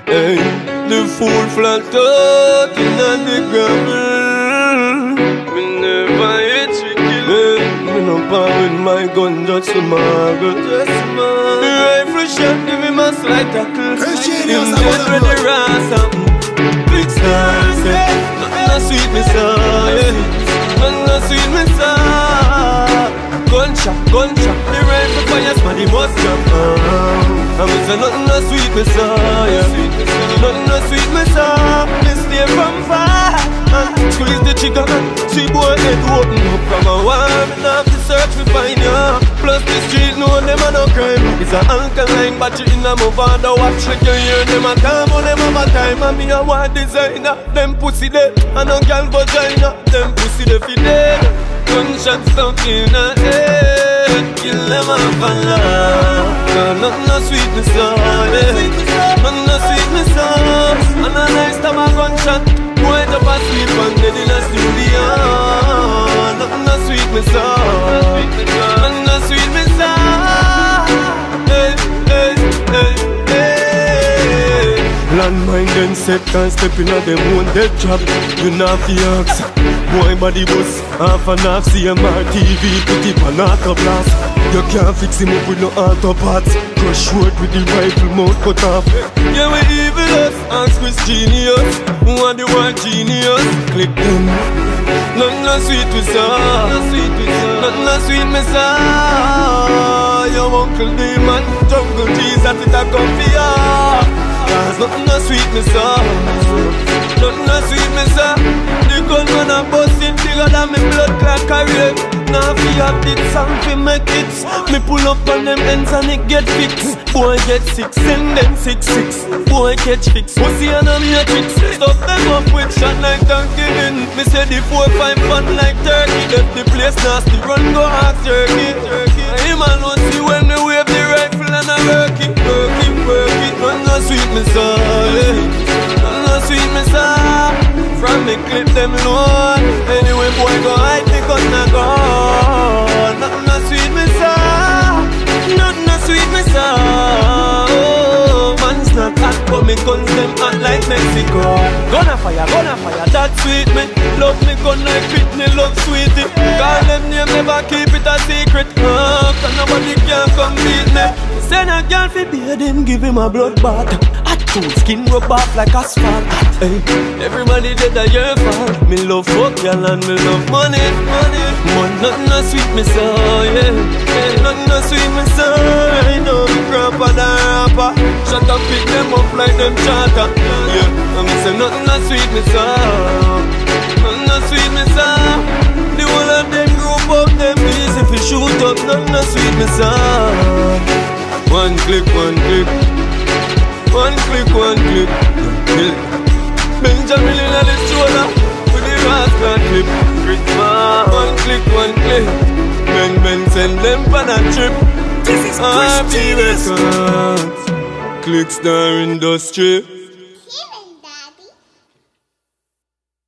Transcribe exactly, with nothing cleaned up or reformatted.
Hey, the fool flat out in the gravel. Me never hit tricky. Hey, me no power with my gun, just a marble. Just a marble. The rifle shot give him a slight tackle. Him dead when the ras something. Big stars, yeah. Nothing a sweet me saw, yeah. Nothing a sweet me saw. Gunshot, gunshot. The rifle fire, somebody must jump. Uh-huh. And me say nothing a sweet me saw, yeah. Nothing a sweet me saw. Me stay from far and squeeze the trigger and see boy head open up from a war. Me not have to search to find ya. Plus the street know them a no crime. It's a alkaline battery in a move on the watch. Like you hear them a calm on them have a time. And me a war designer. Them pussy dead and a girl vagina. Them pussy de fi dead. Gunshot stuck in a head. Kill them off and love. Cause nothing no sweet me saw, yeah. Nothing no sweet me saw. And a nice time a gunshot. Boy jump asleep and dead in a studio. Nothing no sweet me saw. Nothing no sweet me saw. Hey, hey, hey, hey. Landmine then set and step in a them own dead trap. You not fi ask. Boy body bus, half and half C M R T V, put it on auto blast. You can't fix him up with no auto parts. Crush road with the rifle mouth cut off. Yeah, we evil us, ask Chris Genius. Who are the world genius? Click them. Nothing no sweet we saw. Nothing no sweet me saw. Your uncle demon, jungle cheese at it a come for ya. Cause nothing no sweet me saw. Nothing no sweet me saw. The gun when I'm busting bigger than me blood clot career. Now fi have this song fi make it. Me pull up on them ends and it get fixed. Boy get six, send them six six. Boy catch fix. Pussy and a matrix. Stuff them up with shot like Thanksgiving. Me say the four five fun like turkey. Left the place nasty, run go ask turkey. Him alone see when me wave the rifle and I work it, work it, work it. None no sweet me saw, yeah. None no sweet me saw. From the clip them load. Anyway boy go hide the gun and go. Nothing no sweet me saw. Nothing no sweet me saw. Oh, man's not hot but me guns them hot like Mexico. Gonna fire, gonna fire, that sweet me. Love me gun like Britney, love sweetie. Call them name, never keep it a secret. Oh, cause nobody can come beat me. Send a girl fi beard him, give him a blood bath. Hot tooth, skin rub off like asphalt. Hey, everybody dead a your fault. Me love fuck y'all and me love money, money. But nothing no sweet me so, yeah. Yeah, nothing no sweet me so. I know me grandpa the rapper. Shut up, pick them up like them charter. Yeah, and me say nothing no sweet me so. Nothing no sweet me so. The whole of them group up, them easy fi shoot up. Nothing no sweet me so. One click, one click. One click, one click. Benjamin in the shoulder with the rascal clip. Christmas. One click, one click. Ben Ben send them for a trip. This is Chris Genius. Click Star Industry.